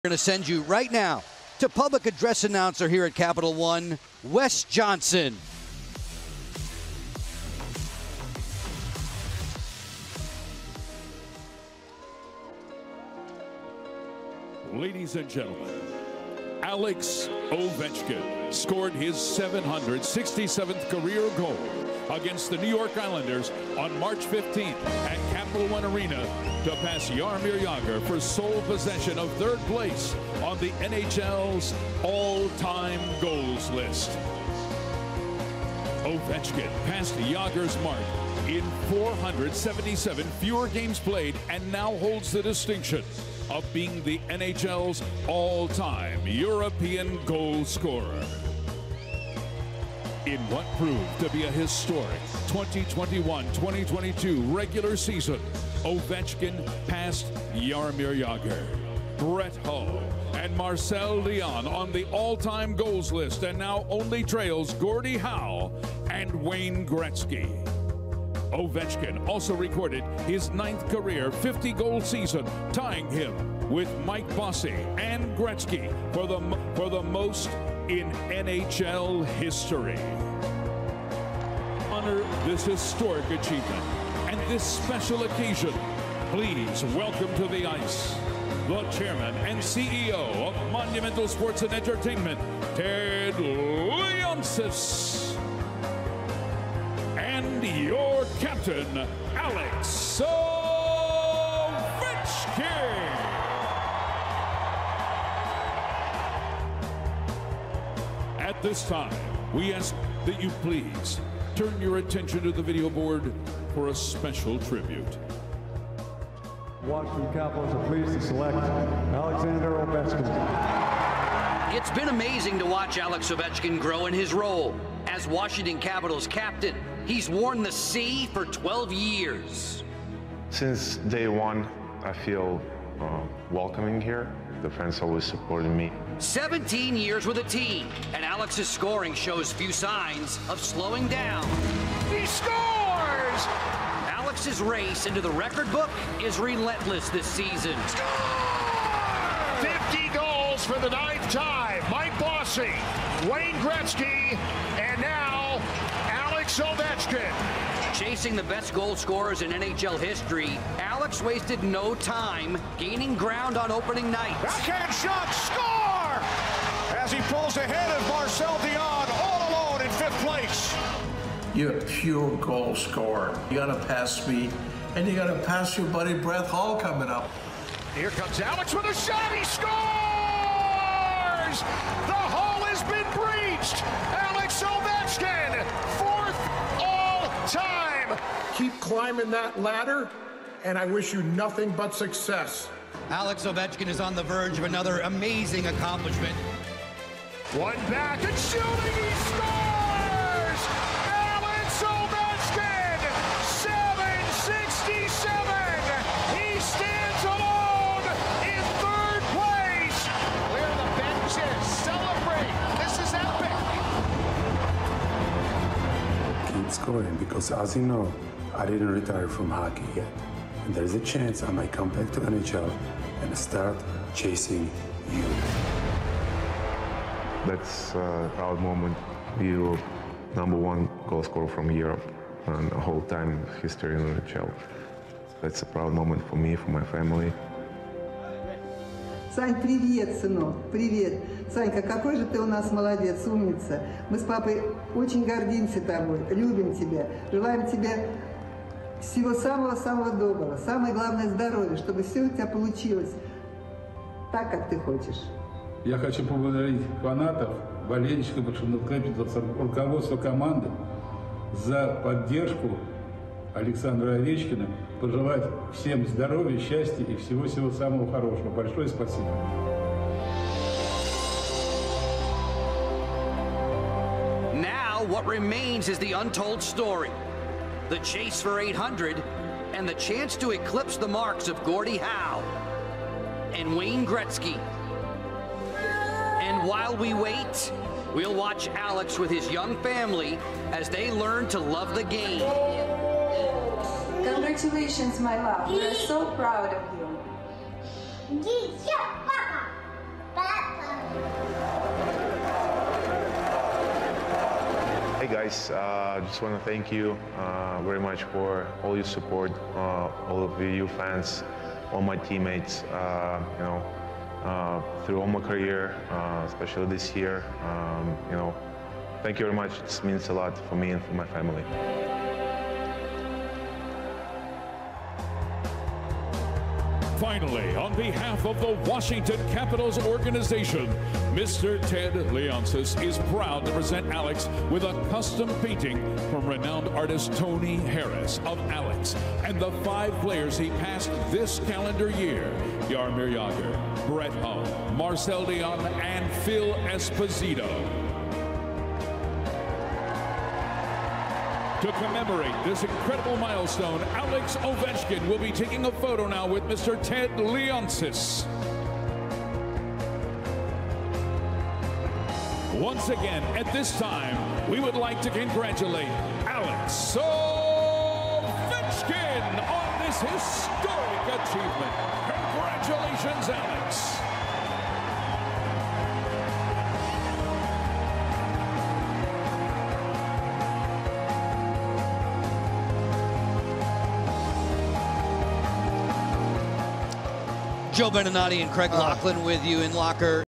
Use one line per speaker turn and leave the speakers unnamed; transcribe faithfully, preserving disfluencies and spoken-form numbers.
We're going to send you right now to public address announcer here at Capital One, Wes Johnson.
Ladies and gentlemen, Alex Ovechkin scored his seven hundred sixty-seventh career goal against the New York Islanders on March fifteenth at Capital One Arena to pass Jaromir Jagr for sole possession of third place on the N H L's all-time goals list. Ovechkin passed Jagr's mark in four hundred seventy-seven fewer games played and now holds the distinction of being the N H L's all-time European goal scorer. In what proved to be a historic twenty twenty-one twenty twenty-two regular season, Ovechkin passed Jaromir Jagr, Brett Hull, and Marcel Leon on the all-time goals list, and now only trails Gordie Howe and Wayne Gretzky. Ovechkin also recorded his ninth career fifty-goal season, tying him with Mike Bossy and Gretzky for the, for the most in N H L history. Honor this historic achievement and this special occasion, please welcome to the ice the chairman and C E O of Monumental Sports and Entertainment, Ted Leonsis, and your captain, Alex Ovechkin. At this time, we ask that you please turn your attention to the video board for a special tribute.
Washington Capitals are pleased to select Alexander Ovechkin.
It's been amazing to watch Alex Ovechkin grow in his role as Washington Capitals captain. He's worn the C for twelve years.
Since day one, I feel uh, welcoming here. The fans always supported me.
seventeen years with a team, and Alex's scoring shows few signs of slowing down.
He scores!
Alex's race into the record book is relentless this season.
Score! fifty goals for the ninth time. Mike Bossy, Wayne Gretzky, and now Alex Ovechkin.
Chasing the best goal scorers in N H L history, Alex wasted no time gaining ground on opening night.
Backhand shot, score! As he pulls ahead of Marcel Dion, all alone in fifth place.
You're a pure goal scorer. You gotta pass me, and you gotta pass your buddy Brett Hull coming up.
Here comes Alex with a shot, he scores! The hole has been breached! Alex Ovechkin, fourth all-time!
Keep climbing that ladder, and I wish you nothing but success.
Alex Ovechkin is on the verge of another amazing accomplishment.
One back and shooting, he scores! Alex Ovechkin, seven sixty-seven! He stands alone in third place! Clear the benches, celebrate! This is epic!
Keep scoring because, as you know, I didn't retire from hockey yet. And there's a chance I might come back to N H L and start chasing you.
That's a proud moment. You number one goal scorer from Europe and a whole time history in N H L. That's a proud moment for me, for my family.
Сань, привет, сынок, привет. Санька, какой же ты у нас молодец, умница. Мы с папой очень гордимся тобой, любим тебя, желаем тебе всего самого-самого доброго. Самое главное – здоровья, чтобы все у тебя получилось так, как ты хочешь.
Я хочу поблагодарить фанатов, болельщиков, руководство команды за поддержку Александра Овечкина, пожелать всем здоровья, счастья и всего-всего самого хорошего. Большое спасибо.
Now, what remains is the untold story. The chase for eight hundred, and the chance to eclipse the marks of Gordie Howe and Wayne Gretzky. And while we wait, we'll watch Alex with his young family as they learn to love the game.
Congratulations, my love. We're so proud of you.
Еще, папа!
guys. Uh, just want to thank you uh, very much for all your support, uh, all of you fans, all my teammates. Uh, you know, uh, through all my career, uh, especially this year. Um, you know, thank you very much. It means a lot for me and for my family.
Finally, on behalf of the Washington Capitals organization, Mister Ted Leonsis is proud to present Alex with a custom painting from renowned artist Tony Harris of Alex and the five players he passed this calendar year: Jaromir Jagr, Brett Hull, Marcel Dionne, and Phil Esposito. To commemorate this incredible milestone, Alex Ovechkin will be taking a photo now with Mister Ted Leonsis. Once again, at this time, we would like to congratulate Alex Ovechkin on this historic achievement. Congratulations, Alex.
Joe Beninati and Craig Laughlin with you in Locker.